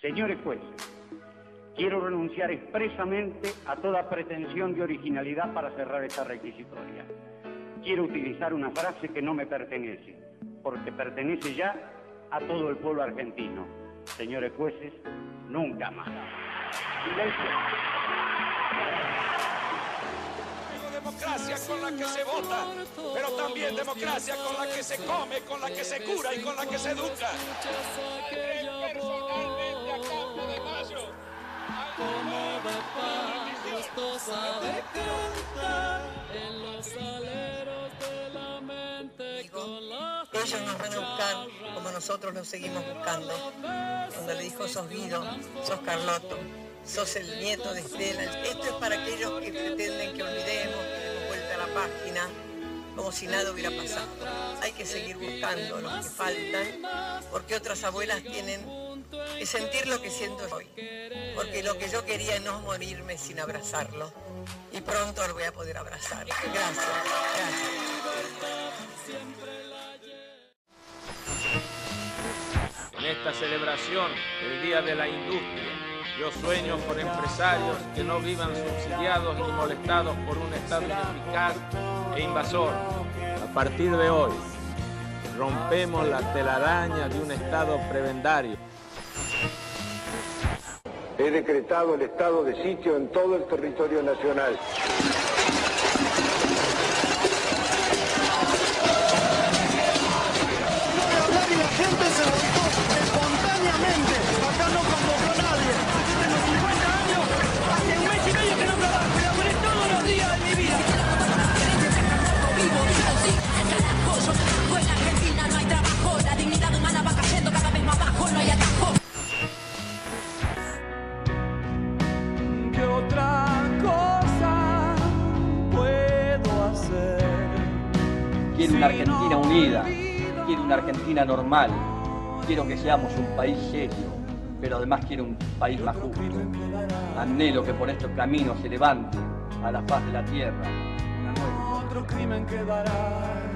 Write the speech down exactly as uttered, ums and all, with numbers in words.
Señores jueces, quiero renunciar expresamente a toda pretensión de originalidad para cerrar esta requisitoria. Quiero utilizar una frase que no me pertenece, porque pertenece ya a todo el pueblo argentino. Señores jueces, nunca más. Silencio. Democracia con la que se vota, pero también democracia con la que se come, con la que se cura y con la que se educa. Personalmente a Campo de Mayo. Como de paz, esto sabe cantar en los aleros de la mente con la... Ellos nos van a buscar como nosotros los seguimos buscando. Cuando le dijo sos Guido, sos Carlotto, sos el nieto de Estela. Esto es para aquellos que pretenden que olvidemos, que demos vuelta a la página, como si nada hubiera pasado. Hay que seguir buscando los que faltan, porque otras abuelas tienen que sentir lo que siento hoy. Porque lo que yo quería es no morirme sin abrazarlo. Y pronto lo voy a poder abrazar. Gracias, gracias. En esta celebración, el Día de la Industria, yo sueño con empresarios que no vivan subsidiados ni molestados por un Estado ineficaz e invasor. A partir de hoy, rompemos la telaraña de un Estado prebendario. He decretado el estado de sitio en todo el territorio nacional. Y la gente se votó espontáneamente. Acá no convocó nadie. Yo tengo cincuenta años, hace un mes y medio que no trabajo, pero por todos los días de mi vida. Vivo, vivo, sí, carajo, yo trabajo en Argentina, no hay trabajo, la dignidad humana va cayendo cada vez más bajo, no hay atajo. ¿Qué otra cosa puedo hacer? Quiero una Argentina unida. Quiero una Argentina normal, quiero que seamos un país serio, pero además quiero un país más justo. Anhelo que por estos caminos se levante a la faz de la tierra una nueva. Otro crimen quedará.